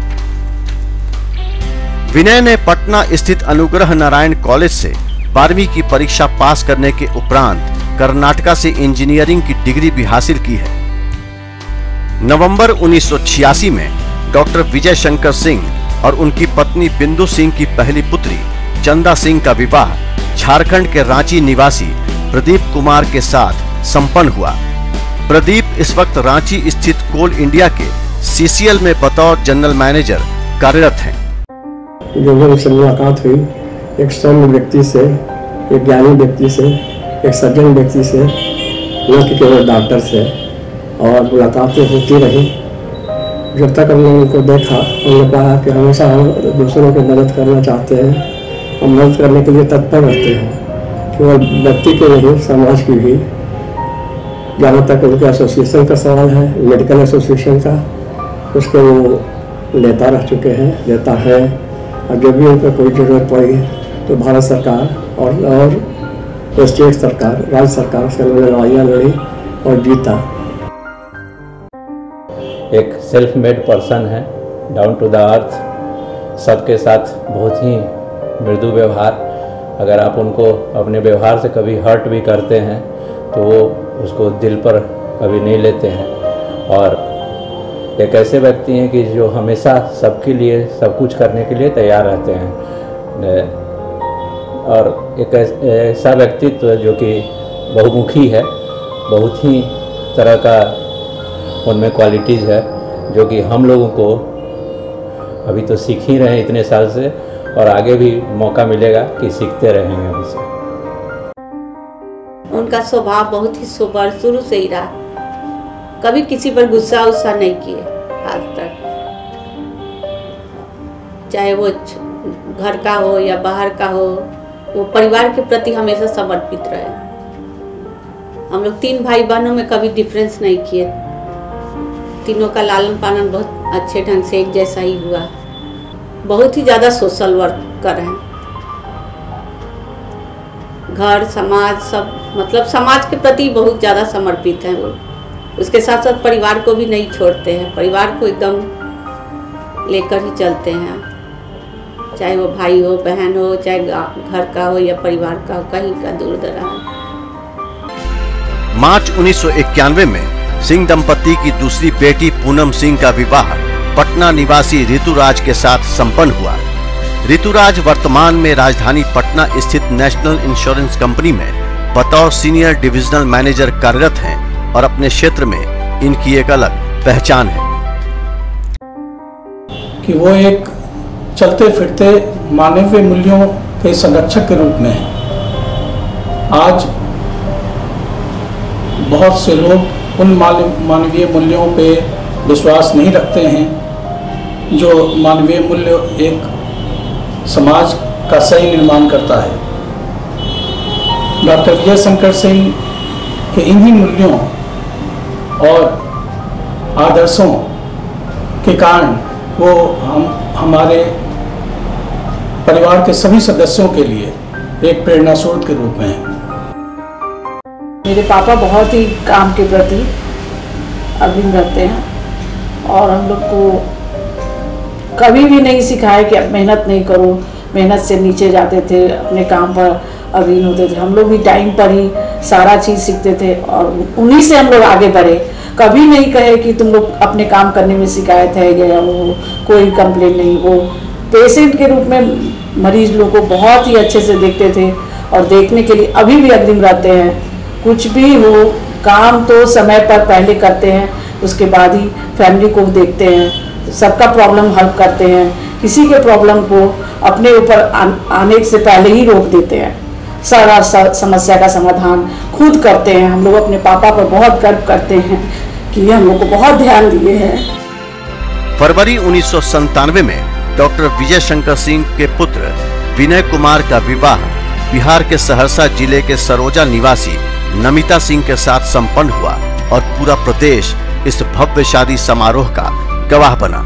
विनय ने पटना स्थित अनुग्रह नारायण कॉलेज से बारहवीं की परीक्षा पास करने के उपरांत कर्नाटका से इंजीनियरिंग की डिग्री भी हासिल की है। नवंबर उन्नीस सौ छियासी में डॉक्टर विजय शंकर सिंह और उनकी पत्नी बिंदु सिंह की पहली पुत्री चंदा सिंह का विवाह झारखंड के रांची निवासी प्रदीप कुमार के साथ संपन्न हुआ। प्रदीप इस वक्त रांची स्थित कोल इंडिया के सी सी एल में बतौर जनरल मैनेजर कार्यरत हैं। जो उनसे मुलाकात हुई, एक सौम्य व्यक्ति से, एक ज्ञानी व्यक्ति से, एक सज्जन व्यक्ति से, न कि केवल डॉक्टर से, और मुलाकातें होती रही। जब तक हमने उनको देखा, हमने पाया कि हमेशा हम दूसरों की मदद करना चाहते हैं और मदद करने के लिए तत्पर रहते हैं, केवल व्यक्ति के नहीं, समाज की भी। जहाँ तक उनके एसोसिएशन का सवाल है, मेडिकल एसोसिएशन का, उसके वो नेता रह चुके हैं, नेता है, और जब भी उनको कोई जरूरत पड़ी तो भारत सरकार और और स्टेट सरकार, राज्य सरकार से उन्होंने लड़ाइयाँ लड़ी और जीता। एक सेल्फ मेड पर्सन है, डाउन टू द अर्थ, सबके साथ बहुत ही मृदु व्यवहार। अगर आप उनको अपने व्यवहार से कभी हर्ट भी करते हैं तो वो उसको दिल पर कभी नहीं लेते हैं, और एक ऐसे व्यक्ति हैं कि जो हमेशा सबके लिए सब कुछ करने के लिए तैयार रहते हैं, और एक ऐसा व्यक्तित्व जो कि बहुमुखी है, बहुत ही तरह का उनमें क्वालिटीज़ है जो कि हम लोगों को अभी तो सीख ही रहे हैं इतने साल से, और आगे भी मौका मिलेगा कि सीखते रहेंगे उनसे। उनका स्वभाव बहुत ही सोबर शुरू से ही रहा, कभी किसी पर गुस्सा उस्सा नहीं किए आज तक, चाहे वो घर का हो या बाहर का हो, वो परिवार के प्रति हमेशा समर्पित रहे। हम लोग तीन भाई बहनों में कभी डिफरेंस नहीं किए, तीनों का लालन पालन बहुत अच्छे ढंग से एक जैसा ही हुआ। बहुत ही ज़्यादा सोशल वर्क कर रहे हैं, घर समाज सब, मतलब समाज के प्रति बहुत ज़्यादा समर्पित हैं वो। उसके साथ साथ परिवार को भी नहीं छोड़ते हैं, परिवार को एकदम लेकर ही चलते हैं, चाहे वो भाई हो, बहन हो, चाहे घर का हो या परिवार का हो, कहीं का दूर दराज। मार्च उन्नीस सौ इक्यानवे में सिंह दंपति की दूसरी बेटी पूनम सिंह का विवाह पटना निवासी ऋतुराज के साथ संपन्न हुआ। ऋतुराज वर्तमान में राजधानी पटना स्थित नेशनल इंश्योरेंस कंपनी में बतौर सीनियर डिविजनल मैनेजर कार्यरत हैं और अपने क्षेत्र में इनकी एक अलग पहचान है कि वो एक चलते फिरते मानवीय मूल्यों के संरक्षक के रूप में है। आज बहुत से लोग उन मानवीय मूल्यों पे विश्वास नहीं रखते हैं जो मानवीय मूल्य एक समाज का सही निर्माण करता है। डॉक्टर विजय शंकर सिंह के इन्हीं मूल्यों और आदर्शों के कारण वो हम हमारे परिवार के सभी सदस्यों के लिए एक प्रेरणा स्रोत के रूप में है। मेरे पापा बहुत ही काम के प्रति अग्रिम रहते हैं और हम लोग को कभी भी नहीं सिखाया कि अब मेहनत नहीं करो, मेहनत से नीचे जाते थे, अपने काम पर अग्रिम होते थे। हम लोग भी टाइम पर ही सारा चीज़ सीखते थे और उन्हीं से हम लोग आगे बढ़े। कभी नहीं कहे कि तुम लोग अपने काम करने में शिकायत है या वो कोई कंप्लेन नहीं। वो पेशेंट के रूप में मरीज लोग को बहुत ही अच्छे से देखते थे और देखने के लिए अभी भी अग्रिम रहते हैं। कुछ भी हो, काम तो समय पर पहले करते हैं, उसके बाद ही फैमिली को देखते हैं, सबका प्रॉब्लम हल करते हैं, किसी के प्रॉब्लम को अपने ऊपर आने से पहले ही रोक देते हैं। सारा समस्या का समाधान खुद करते हैं। हम लोग अपने पापा पर बहुत गर्व करते हैं कि हम लोग को बहुत ध्यान दिए हैं। फरवरी उन्नीस सौ संतानवे में डॉक्टर विजय शंकर सिंह के पुत्र विनय कुमार का विवाह बिहार के सहरसा जिले के सरोजा निवासी नमिता सिंह के साथ संपन्न हुआ और पूरा प्रदेश इस भव्य शादी समारोह का गवाह बना।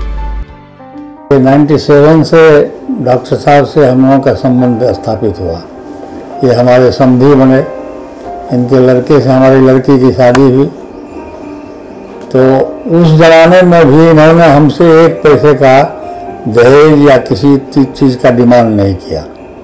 सत्तानवे से डॉक्टर साहब से हम लोगों का संबंध स्थापित हुआ। ये हमारे समधी बने, इनके लड़के से हमारी लड़की की शादी हुई। तो उस जमाने में भी इन्होंने हमसे एक पैसे का दहेज या किसी चीज़ का डिमांड नहीं किया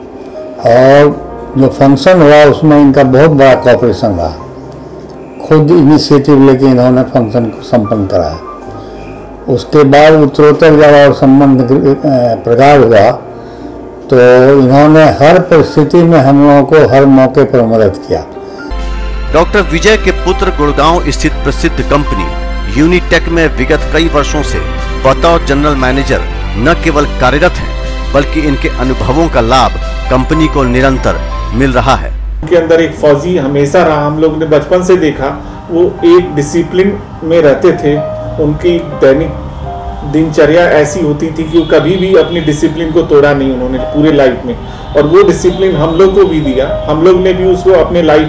और जो फंक्शन हुआ उसमें इनका बहुत बड़ा कॉपरेशन रहा। खुद इनिशिएटिव लेके इन्होंने फंक्शन को संपन्न कराया। उसके बाद उत्तरोत्तर जब और संबंध प्रगाढ़ हुआ तो इन्होंने हर परिस्थिति में हम लोगों को हर मौके पर मदद किया। डॉक्टर विजय के पुत्र गुड़गांव स्थित प्रसिद्ध कंपनी यूनिटेक में विगत कई वर्षों से बतौर जनरल मैनेजर न केवल कार्यरत हैं बल्कि इनके अनुभवों का लाभ कंपनी को निरंतर मिल रहा है। उनके अंदर एक फौजी हमेशा रहा, हम लोग ने बचपन से देखा। वो एक डिसिप्लिन में रहते थे। उनकी दैनिक दिनचर्या ऐसी होती थी कि वो कभी भी अपनी डिसिप्लिन को तोड़ा नहीं उन्होंने पूरे लाइफ में, और वो डिसिप्लिन हम लोग को भी दिया। हम लोग ने भी उसको अपने लाइफ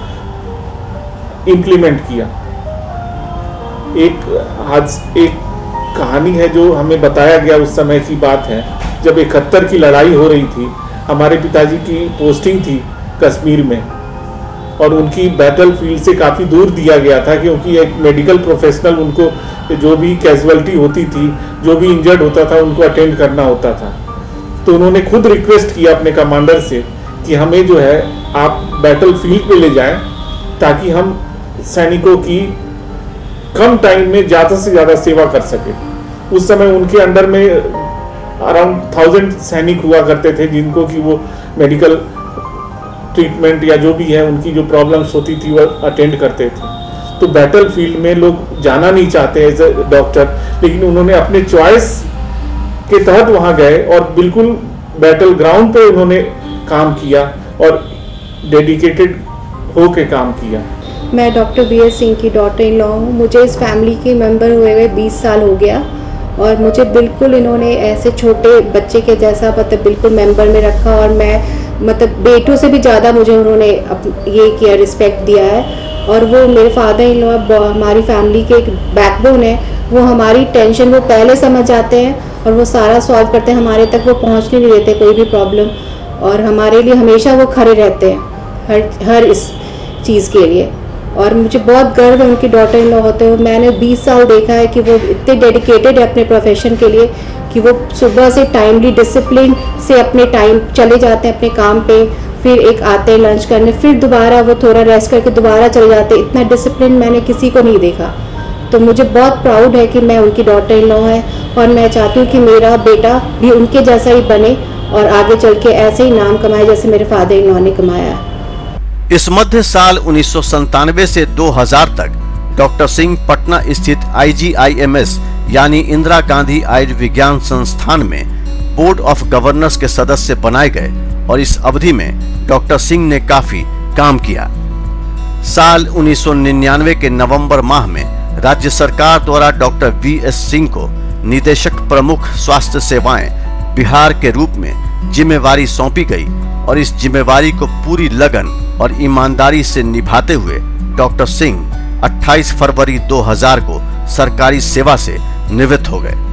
में इम्प्लीमेंट किया। एक आज एक कहानी है जो हमें बताया गया, उस समय की बात है जब इकहत्तर की लड़ाई हो रही थी। हमारे पिताजी की पोस्टिंग थी कश्मीर में और उनकी बैटल फील्ड से काफ़ी दूर दिया गया था, क्योंकि एक मेडिकल प्रोफेशनल उनको जो भी कैजुअलिटी होती थी, जो भी इंजर्ड होता था, उनको अटेंड करना होता था। तो उन्होंने खुद रिक्वेस्ट किया अपने कमांडर से कि हमें जो है आप बैटल फील्ड पे ले जाएं ताकि हम सैनिकों की कम टाइम में ज़्यादा से ज़्यादा सेवा कर सके। उस समय उनके अंडर में अराउंड थाउजेंड सैनिक हुआ करते थे जिनको कि वो मेडिकल ट्रीटमेंट या जो भी है उनकी जो प्रॉब्लम्स होती थी वो अटेंड करते थे। तो बैटल फील्ड में लोग जाना नहीं चाहते एज ए डॉक्टर, लेकिन उन्होंने अपने चॉइस के तहत वहाँ गए और बिल्कुल बैटल ग्राउंड पे उन्होंने काम किया और डेडिकेटेड होके काम किया। मैं डॉक्टर बी एस सिंह की डॉटर इन लॉ हूँ। मुझे इस फैमिली के मेंबर हुए हुए बीस साल हो गया और मुझे बिल्कुल इन्होंने ऐसे छोटे बच्चे के जैसा मतलब बिल्कुल मेंबर में रखा और मैं मतलब बेटों से भी ज़्यादा मुझे उन्होंने ये किया, रिस्पेक्ट दिया है। और वो मेरे फादर इन लॉ हमारी फैमिली के एक बैकबोन है। वो हमारी टेंशन वो पहले समझ जाते हैं और वो सारा सॉल्व करते हैं, हमारे तक वो पहुँचने नहीं देते कोई भी प्रॉब्लम, और हमारे लिए हमेशा वो खड़े रहते हैं हर हर इस चीज़ के लिए। और मुझे बहुत गर्व है उनकी डॉटर इन लॉ होते हुए। मैंने बीस साल देखा है कि वो इतने डेडिकेटेड है अपने प्रोफेशन के लिए कि वो सुबह से टाइमली डिसिप्लिन से अपने टाइम चले जाते हैं अपने काम पे, फिर एक आते हैं लंच करने, फिर दोबारा वो थोड़ा रेस्ट करके दोबारा चले जाते हैं। इतना डिसिप्लिन मैंने किसी को नहीं देखा। तो मुझे बहुत प्राउड है कि मैं उनकी डॉटर इन लॉ है और मैं चाहती हूँ कि मेरा बेटा भी उनके जैसा ही बने और आगे चल के ऐसे ही नाम कमाए जैसे मेरे फादर इन लॉ ने कमाया है। इस मध्य साल उन्नीस सौ संतानवे से दो हज़ार तक डॉक्टर सिंह पटना स्थित आई जी आई एम एस यानी इंदिरा गांधी आयुर्विज्ञान संस्थान में बोर्ड ऑफ गवर्नर्स के सदस्य बनाए गए और इस अवधि में डॉक्टर सिंह ने काफी काम किया। साल उन्नीस सौ निन्यानवे के नवंबर माह में राज्य सरकार द्वारा डॉक्टर वी एस सिंह को निदेशक प्रमुख स्वास्थ्य सेवाएं बिहार के रूप में जिम्मेवारी सौंपी गई और इस जिम्मेवारी को पूरी लगन और ईमानदारी से निभाते हुए डॉक्टर सिंह अट्ठाईस फरवरी दो हज़ार को सरकारी सेवा से निवृत्त हो गए।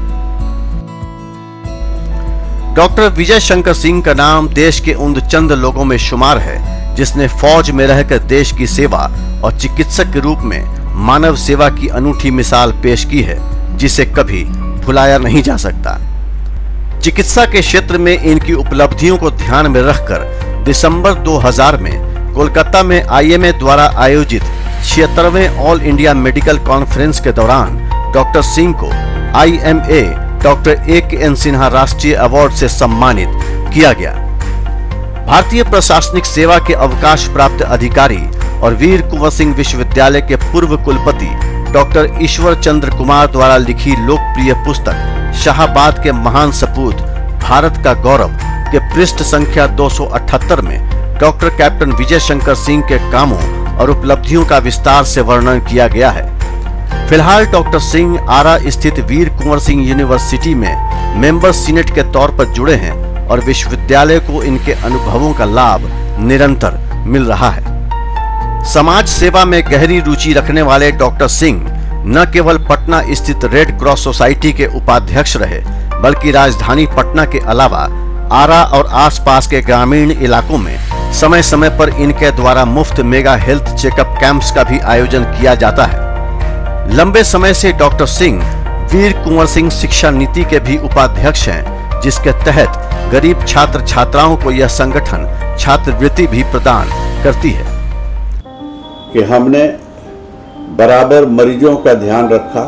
डॉक्टर विजय शंकर सिंह का नाम देश के उन चंद लोगों में शुमार है जिसने फौज में रहकर देश की सेवा और चिकित्सक के रूप में मानव सेवा की अनूठी मिसाल पेश की है, जिसे कभी भुलाया नहीं जा सकता। चिकित्सा के क्षेत्र में इनकी उपलब्धियों को ध्यान में रखकर दिसंबर दो हज़ार में कोलकाता में आई एम ए द्वारा आयोजित छिहत्तरवें ऑल इंडिया मेडिकल कॉन्फ्रेंस के दौरान डॉक्टर सिंह को आई एम ए डॉक्टर ए के एन सिन्हा राष्ट्रीय अवार्ड से सम्मानित किया गया। भारतीय प्रशासनिक सेवा के अवकाश प्राप्त अधिकारी और वीर कुंवर सिंह विश्वविद्यालय के पूर्व कुलपति डॉक्टर ईश्वर चंद्र कुमार द्वारा लिखी लोकप्रिय पुस्तक शाहाबाद के महान सपूत भारत का गौरव के पृष्ठ संख्या दो सौ अठहत्तर में डॉक्टर कैप्टन विजय शंकर सिंह के कामों और उपलब्धियों का विस्तार से वर्णन किया गया है। फिलहाल डॉक्टर सिंह आरा स्थित वीर कुंवर सिंह यूनिवर्सिटी में मेंबर सीनेट के तौर पर जुड़े हैं और विश्वविद्यालय को इनके अनुभवों का लाभ निरंतर मिल रहा है। समाज सेवा में गहरी रुचि रखने वाले डॉक्टर सिंह न केवल पटना स्थित रेड क्रॉस सोसाइटी के उपाध्यक्ष रहे, बल्कि राजधानी पटना के अलावा आरा और आसपास के ग्रामीण इलाकों में समय समय पर इनके द्वारा मुफ्त मेगा हेल्थ चेकअप कैंप्स का भी आयोजन किया जाता है। लंबे समय से डॉक्टर सिंह वीर कुंवर सिंह शिक्षा नीति के भी उपाध्यक्ष हैं, जिसके तहत गरीब छात्र छात्राओं को यह संगठन छात्रवृत्ति भी प्रदान करती है। कि हमने बराबर मरीजों का ध्यान रखा,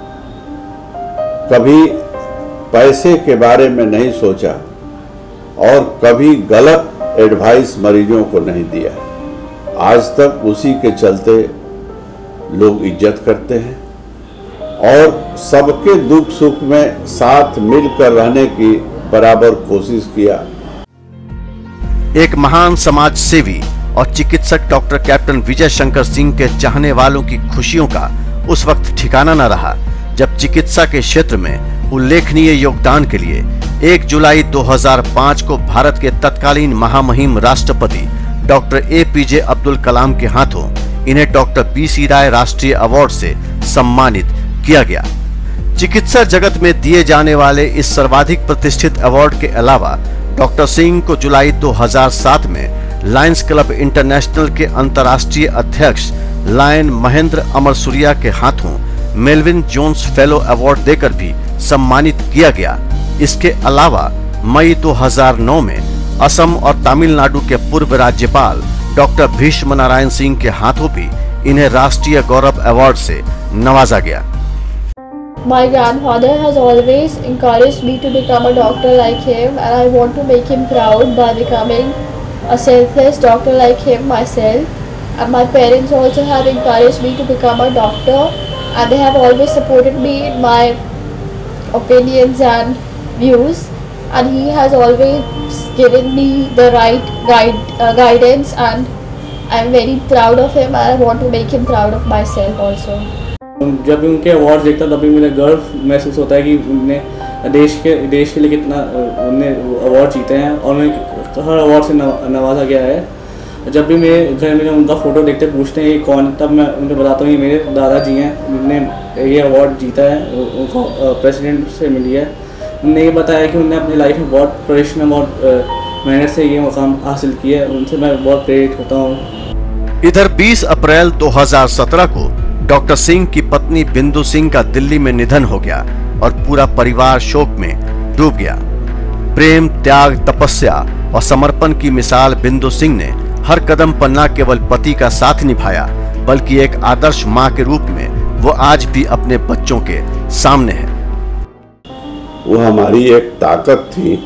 कभी पैसे के बारे में नहीं सोचा और कभी गलत एडवाइस मरीजों को नहीं दिया। आज तक उसी के चलते लोग इज्जत करते हैं और सबके दुख सुख में साथ मिलकर रहने की बराबर कोशिश किया। एक महान समाज सेवी और चिकित्सक डॉक्टर कैप्टन विजय शंकर सिंह के चाहने वालों की खुशियों का उस वक्त ठिकाना न रहा जब चिकित्सा के क्षेत्र में उल्लेखनीय योगदान के लिए एक जुलाई दो हज़ार पाँच को भारत के तत्कालीन महामहिम राष्ट्रपति doctor A P J Abdul Kalam के हाथों इन्हें डॉक्टर बी सी राय राष्ट्रीय अवार्ड से सम्मानित किया गया। चिकित्सा जगत में दिए जाने वाले इस सर्वाधिक प्रतिष्ठित अवार्ड के अलावा डॉक्टर सिंह को जुलाई दो हज़ार सात में लायंस क्लब इंटरनेशनल के अंतर्राष्ट्रीय अध्यक्ष लायन महेंद्र अमर सूर्या के हाथों मेलविन जोन्स फेलो अवार्ड देकर भी सम्मानित किया गया। इसके अलावा मई दो हज़ार नौ में असम और तमिलनाडु के पूर्व राज्यपाल डॉक्टर भीष्म नारायण सिंह के हाथों भी इन्हें राष्ट्रीय गौरव अवार्ड से नवाजा गया। My grandfather has always encouraged me to become a doctor like him, and I want to make him proud by becoming a selfless doctor like him myself. And my parents also have encouraged me to become a doctor, and they have always supported me in my opinions and views. And he has always given me the right guide, uh, guidance, and I'm very proud of him, and I want to make him proud of myself also. जब भी उनके अवार्ड देखता तभी मुझे गर्व महसूस होता है कि उनने देश के देश के लिए कितना उनने अवार्ड जीते हैं और उन्हें हर अवार्ड से नवाजा गया है। जब भी मेरे घर में उनका फ़ोटो देखते पूछते हैं ये कौन, तब मैं उनको बताता हूँ ये मेरे दादाजी हैं, उन्होंने ये अवार्ड जीता है, उनको प्रेसिडेंट से मिली है। उन्होंने ये बताया कि उन्होंने अपनी लाइफ में बहुत परिश्रम और मेहनत से ये मुकाम हासिल किया है, उनसे मैं बहुत प्रेरित होता हूँ। इधर बीस अप्रैल दो हज़ार सत्रह को डॉक्टर सिंह की पत्नी बिंदु सिंह का दिल्ली में निधन हो गया और पूरा परिवार शोक में डूब गया। प्रेम, त्याग, तपस्या और समर्पण की मिसाल बिंदु सिंह ने हर कदम पर न केवल पति का साथ निभाया बल्कि एक आदर्श मां के रूप में वो आज भी अपने बच्चों के सामने है। वो हमारी एक ताकत थी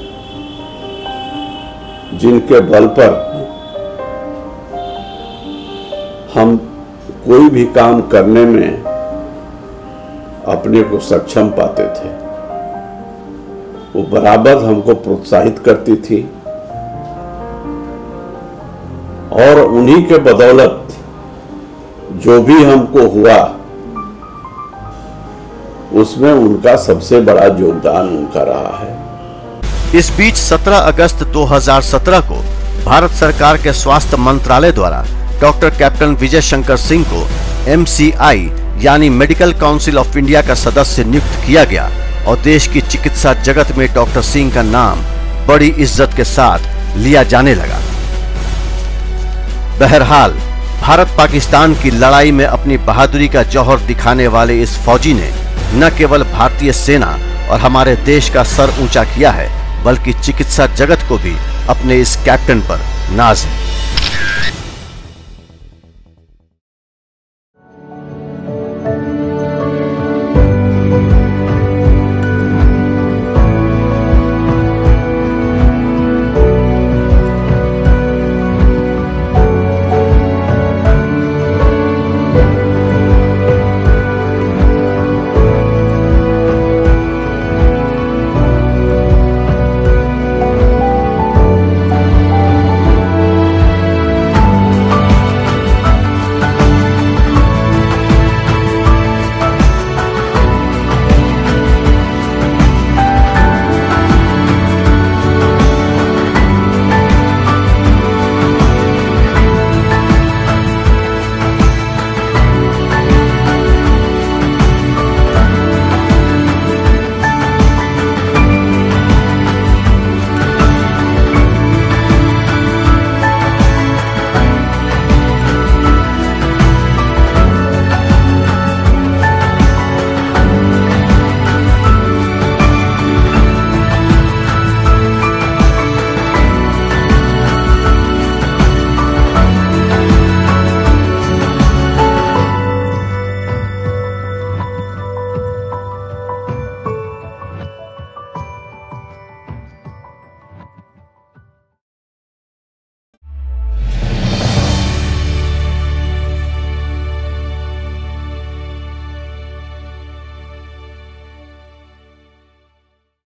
जिनके बल पर हम कोई भी काम करने में अपने को सक्षम पाते थे। वो बराबर हमको प्रोत्साहित करती थी और उन्हीं के बदौलत जो भी हमको हुआ उसमें उनका सबसे बड़ा योगदान उनका रहा है। इस बीच सत्रह अगस्त दो हज़ार सत्रह को भारत सरकार के स्वास्थ्य मंत्रालय द्वारा डॉक्टर कैप्टन विजय शंकर सिंह को एम सी आई यानी मेडिकल काउंसिल ऑफ इंडिया का सदस्य नियुक्त किया गया और देश की चिकित्सा जगत में डॉक्टर सिंह का नाम बड़ी इज्जत के साथ लिया जाने लगा। बहरहाल भारत पाकिस्तान की लड़ाई में अपनी बहादुरी का जौहर दिखाने वाले इस फौजी ने न केवल भारतीय सेना और हमारे देश का सर ऊंचा किया है बल्कि चिकित्सा जगत को भी अपने इस कैप्टन पर नाज है।